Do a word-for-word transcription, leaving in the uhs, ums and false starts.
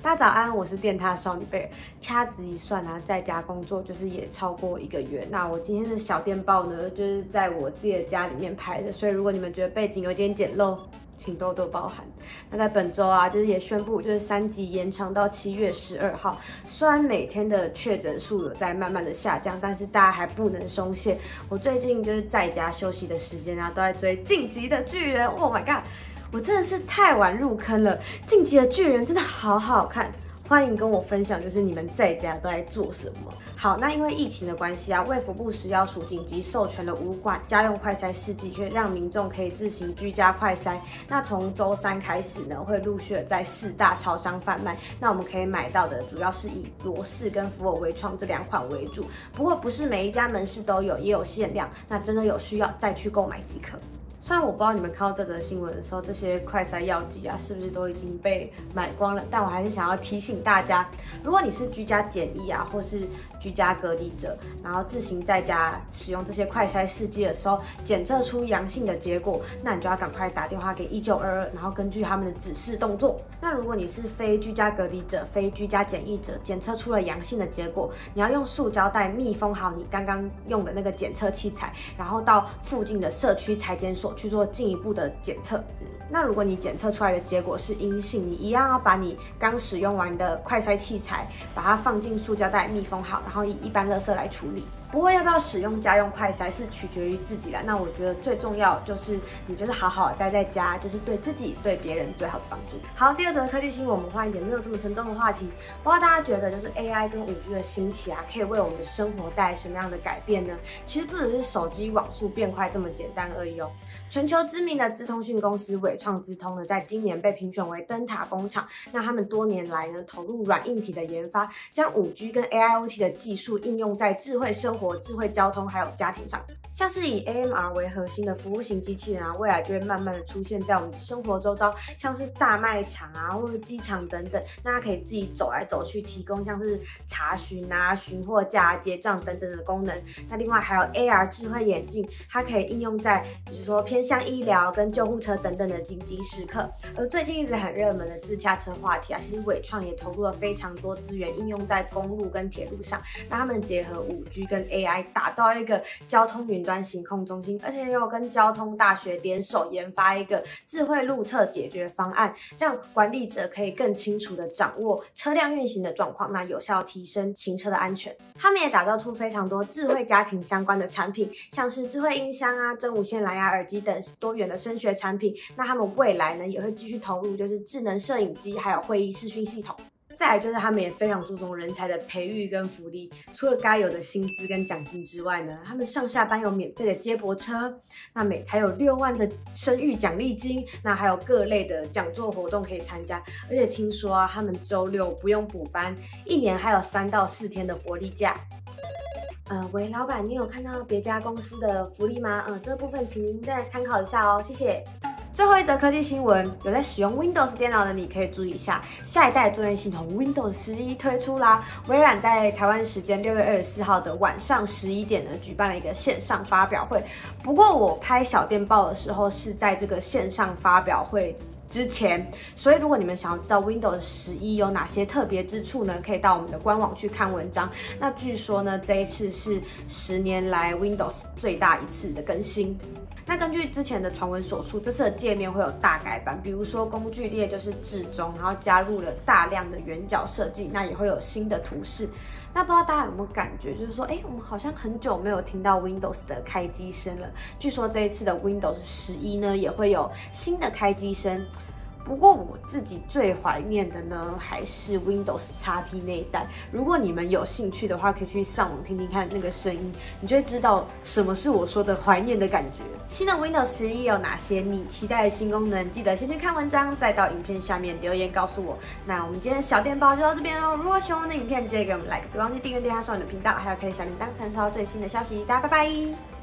大家早安，我是电塔少女贝尔。掐指一算啊，在家工作就是也超过一个月。那我今天的小电报呢，就是在我自己的家里面拍的，所以如果你们觉得背景有点简陋，请多多包涵。那在本周啊，就是也宣布，就是三级延长到七月十二号。虽然每天的确诊数有在慢慢的下降，但是大家还不能松懈。我最近就是在家休息的时间啊，都在追《晋级的巨人》。Oh my god！ 我真的是太晚入坑了，《晋级的巨人》真的好好看。欢迎跟我分享，就是你们在家都在做什么。好，那因为疫情的关系啊，卫福部食药署紧急授权了五款家用快筛试剂，却让民众可以自行居家快筛。那从周三开始呢，会陆续的在四大超商贩卖。那我们可以买到的主要是以罗氏跟福尔微创这两款为主，不过不是每一家门市都有，也有限量。那真的有需要再去购买即可。虽然我不知道你们看到这则新闻的时候，这些快筛药剂啊，是不是都已经被买光了？但我还是想要提醒大家，如果你是居家检疫啊，或是居家隔离者，然后自行在家使用这些快筛试剂的时候，检测出阳性的结果，那你就要赶快打电话给一九二二，然后根据他们的指示动作。那如果你是非居家隔离者、非居家检疫者，检测出了阳性的结果，你要用塑胶袋密封好你刚刚用的那个检测器材，然后到附近的社区采检所去做进一步的检测。那如果你检测出来的结果是阴性，你一样要把你刚使用完的快筛器材，把它放进塑胶袋密封好，然后以一般垃圾来处理。不过要不要使用家用快筛是取决于自己啦。那我觉得最重要就是你就是好好的待在家，就是对自己对别人最好的帮助。好，第二则科技新闻，我们换一点没有这么沉重的话题。不知道大家觉得就是 A I 跟五 G 的兴起啊，可以为我们的生活带来什么样的改变呢？其实不只是手机网速变快这么简单而已哦。全球知名的资通讯公司伟创资通呢，在今年被评选为灯塔工厂。那他们多年来呢，投入软硬体的研发，将 五 G 跟 A I O T 的技术应用在智慧生活、智慧交通还有家庭上。像是以 A M R 为核心的服务型机器人啊，未来就会慢慢的出现在我们生活周遭，像是大卖场啊或者机场等等，那它可以自己走来走去，提供像是查询啊、询货价、结账等等的功能。那另外还有 A R 智慧眼镜，它可以应用在比如说偏向医疗跟救护车等等的紧急时刻。而最近一直很热门的自驾车话题啊，其实伟创也投入了非常多资源应用在公路跟铁路上，那他们结合 五 G 跟 A I， 打造一个交通云端行控中心，而且又跟交通大学联手研发一个智慧路测解决方案，让管理者可以更清楚的掌握车辆运行的状况，那有效提升行车的安全。他们也打造出非常多智慧家庭相关的产品，像是智慧音箱啊、真无线蓝牙耳机等多元的声学产品。那他们未来呢也会继续投入就是智能摄影机，还有会议视讯系统。再来就是他们也非常注重人才的培育跟福利，除了该有的薪资跟奖金之外呢，他们上下班有免费的接驳车，那每台有六万的生育奖励金，那还有各类的讲座活动可以参加，而且听说啊，他们周六不用补班，一年还有三到四天的活力假。呃，喂，老板，你有看到别家公司的福利吗？呃，这部分请您再参考一下哦，谢谢。最后一则科技新闻，有在使用 Windows 电脑的你可以注意一下，下一代作业系统 Windows 十一推出啦。微软在台湾时间六月二十四号的晚上十一点呢，举办了一个线上发表会。不过我拍小电报的时候是在这个线上发表会之前，所以如果你们想要知道 Windows 十一有哪些特别之处呢，可以到我们的官网去看文章。那据说呢，这一次是十年来 Windows 最大一次的更新。那根据之前的传闻所述，这次的界面会有大改版，比如说工具列就是置中，然后加入了大量的圆角设计，那也会有新的图示。那不知道大家有没有感觉，就是说，哎，我们好像很久没有听到 Windows 的开机声了。据说这一次的 Windows 十一呢，也会有新的开机声。不过我自己最怀念的呢，还是 Windows 叉 P 那一代。如果你们有兴趣的话，可以去上网听听看那个声音，你就会知道什么是我说的怀念的感觉。新的 Windows 十一有哪些你期待的新功能？记得先去看文章，再到影片下面留言告诉我。那我们今天的小电报就到这边喽。如果喜欢我的影片，记得给我们 like， 别忘记订阅电塔少女的频道，还有开启小铃铛，才能收到最新的消息。大家拜拜。